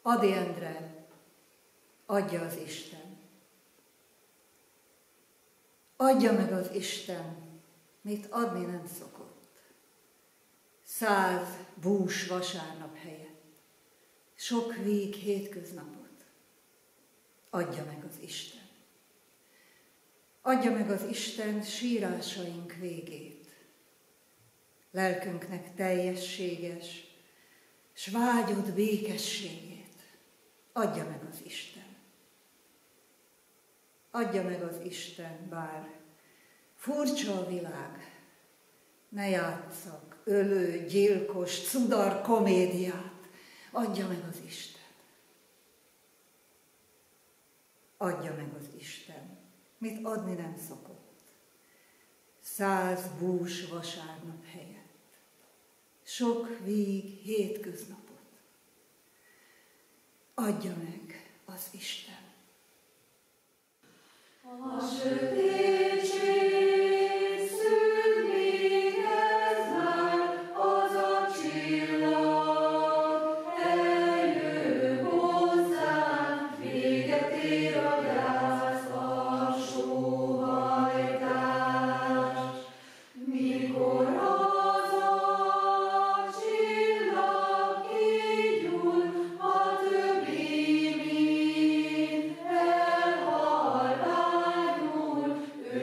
Adi Endre, adja az Isten. Adja meg az Isten, mit adni nem szokott. 100 bús vasárnap helyett, sok víg hétköznapot. Adja meg az Isten. Adja meg az Isten sírásaink végét, lelkünknek teljességes, s vágyott békességét. Adja meg az Isten. Adja meg az Isten, bár furcsa a világ, ne játsszak ölő, gyilkos, cudar komédiát. Adja meg az Isten. Adja meg az Isten, mit adni nem szokott. 100 bús vasárnap helyett, sok víg hétköznapot. Adja meg az Isten. A sötétség szűk, még ez már az a csillag, eljön hozzánk, véget ér a gyász, a sóhajtás. Mikor az a csillag kigyúl, a többi mind elhalványul, ő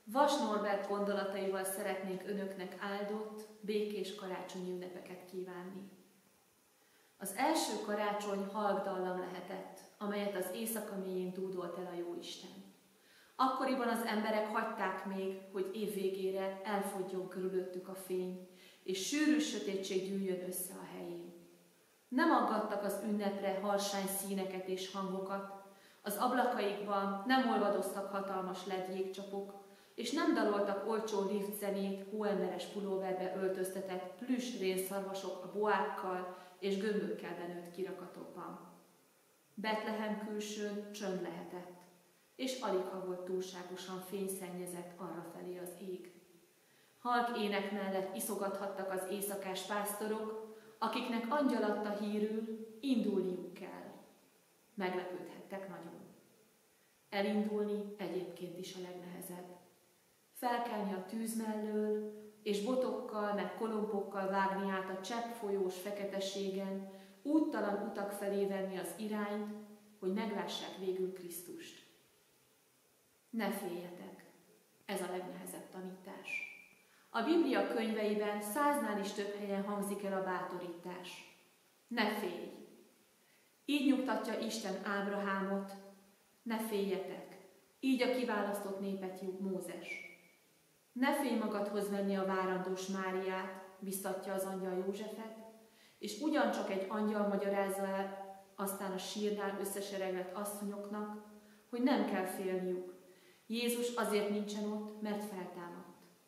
Vas Norbert gondolataival szeretnék önöknek áldott, békés karácsonyi ünnepeket kívánni. Az első karácsony halkdallam lehetett, amelyet az éjszaka mélyén dúdolt el a Jóisten. Akkoriban az emberek hagyták még, hogy év végére elfogjon körülöttük a fény, és sűrű sötétség gyűjjön össze a helyén. Nem aggattak az ünnepre harsány színeket és hangokat, az ablakaikban nem olvadoztak hatalmas LED jégcsapok, és nem daloltak olcsó liftzenét hóemberes pulóverbe öltöztetett plüss rénszarvasok a boákkal és gömbökkel benőtt kirakatokban. Betlehem külsőn csönd lehetett, és aligha volt túlságosan fényszennyezett arrafelé az ég. Halk ének mellett iszogathattak az éjszakás pásztorok, akiknek angyal adta hírül, indulniuk kell. Meglepődhettek nagyon. Elindulni egyébként is a legnehezebb. Felkelni a tűz mellől, és botokkal meg kolombokkal vágni át a cseppfolyós feketeségen, úttalan utak felé venni az irányt, hogy meglássák végül Krisztust. Ne féljetek, ez a legnehezebb tanítás. A Biblia könyveiben 100-nál is több helyen hangzik el a bátorítás. Ne félj! Így nyugtatja Isten Ábrahámot, ne féljetek, így a kiválasztott népet nyug Mózes. Ne félj magadhoz venni a várandós Máriát, biztatja az angyal Józsefet, és ugyancsak egy angyal magyarázza el aztán a sírnál összeseregett asszonyoknak, hogy nem kell félniük. Jézus azért nincsen ott, mert feltámadt.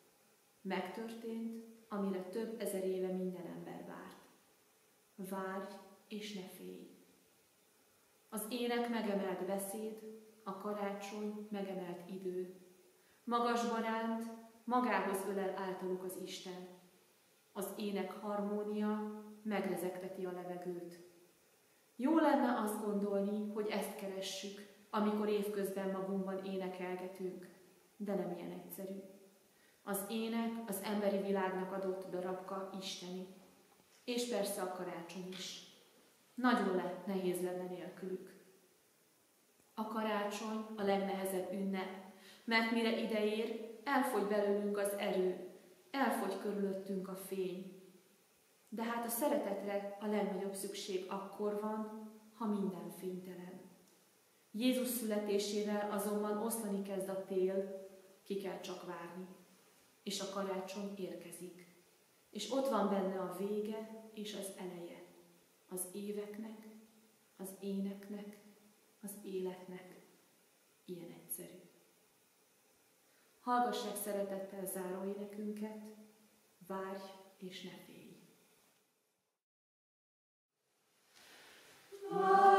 Megtörtént, amire több ezer éve minden ember várt. Várj és ne félj! Az ének megemelt beszéd, a karácsony megemelt idő. Magasba ránt, magához ölel általuk az Isten. Az ének harmónia megrezegteti a levegőt. Jó lenne azt gondolni, hogy ezt keressük, amikor évközben magunkban énekelgetünk, de nem ilyen egyszerű. Az ének az emberi világnak adott darabka isteni, és persze a karácsony is. Nagyon nehéz lenne nélkülük. A karácsony a legnehezebb ünnep, mert mire ideér, elfogy belőlünk az erő, elfogy körülöttünk a fény. De hát a szeretetre a legnagyobb szükség akkor van, ha minden fénytelen. Jézus születésével azonban oszlani kezd a tél, ki kell csak várni, és a karácsony érkezik. És ott van benne a vége és az eleje, az éveknek, az éneknek, az életnek. Ilyen egyszerű. Hallgassák szeretettel záró énekünket, várj és ne félj!